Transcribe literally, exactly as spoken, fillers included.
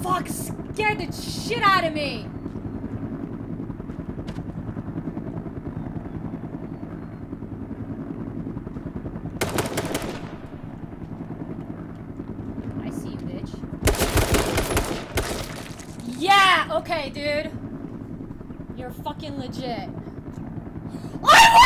Fuck, scared the shit out of me. I see you, bitch. Yeah, okay, dude. You're fucking legit. I